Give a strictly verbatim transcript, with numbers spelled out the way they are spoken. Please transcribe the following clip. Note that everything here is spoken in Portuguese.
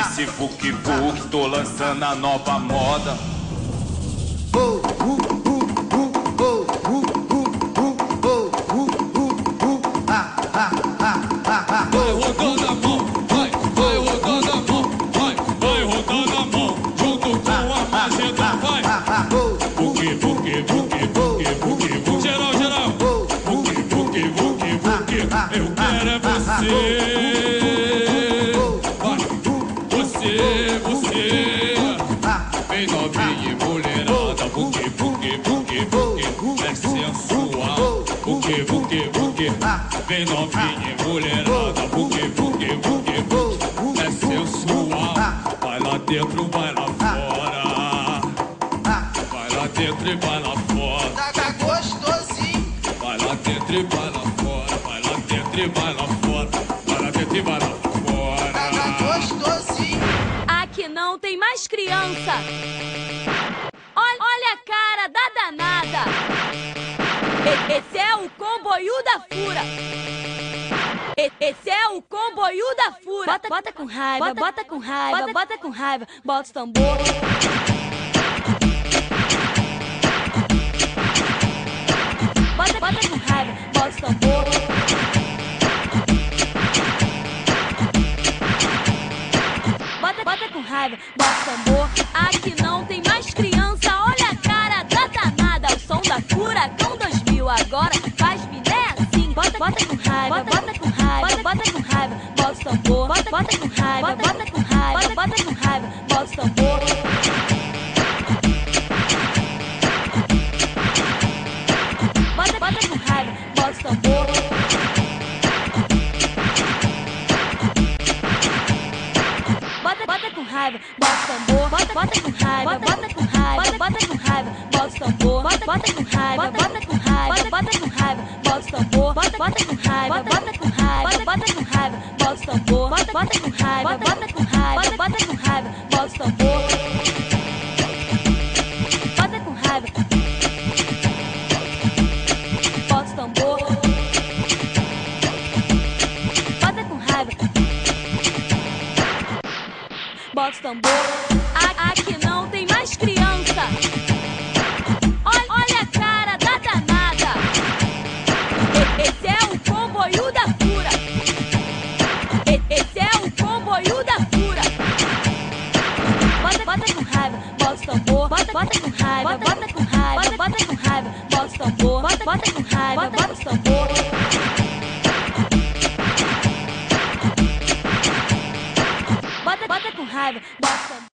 Esse Vuk Vuk, tô lançando a nova moda. Vai rodando a mão, vai, vai rodando a mão, vai, vai rodando a mão, junto com o Armagedon, vai. Vuk Vuk Vuk Vuk Vuk Vuk, geral, geral. Vuk Vuk Vuk Vuk, eu quero é você. Você, você, vem novinha e mulherada, Vuk Vuk Vuk Vuk, é sensual. Vuk Vuk Vuk, vem novinha e mulherada, Vuk Vuk Vuk Vuk, é sensual. Vai lá dentro, vai lá fora, vai lá dentro e vai lá fora. Tá gostosinho. Vai lá dentro e vai lá fora, vai lá dentro e vai lá fora, vai lá dentro e vai lá fora. Tá gostosinho. Aqui não tem mais criança. Olha, olha a cara da danada. E- Esse é o comboio da fura. E- Esse é o comboio da fura. Bota, bota com raiva, bota, bota com raiva, bota, bota com raiva. Bota o tambor. Bota, bota com raiva, bota o tambor. Bota, bota com raiva, bota o tambor. Aqui não tem mais criança. Olha a cara da danada. O som da Furacão dois mil agora faz miné assim. Bota, bota com raiva, bota com raiva, bota com raiva, bota o tambor. Bota, bota com raiva, bota com raiva, bota com raiva, bota o tambor. Bota, bota com raiva, bota o tambor. Bota, bota com raiva, bota o tambor. Bota, bota com raiva, bota com raiva, bota com raiva, bota o tambor. Bota, bota com raiva, bota com raiva, bota com raiva, bota o tambor. Bota, bota com raiva, bota com raiva, bota com raiva, bota o tambor. Bota, bota com raiva, bota com raiva, bota com raiva, bota o tambor. Bota com raiva, bota o tambor. Bota com raiva, bota o tambor. A- Aqui não tem mais criança. Olha, olha a cara da danada. E- Esse é o comboio da fura. E- Esse é o comboio da fura. Bota, bota com raiva, bota o tambor. Bota, bota com raiva, bota com raiva, bota com raiva, bota o tambor. Bota, bota com raiva, bota o tambor. Bota, bota com raiva, bota o tambor.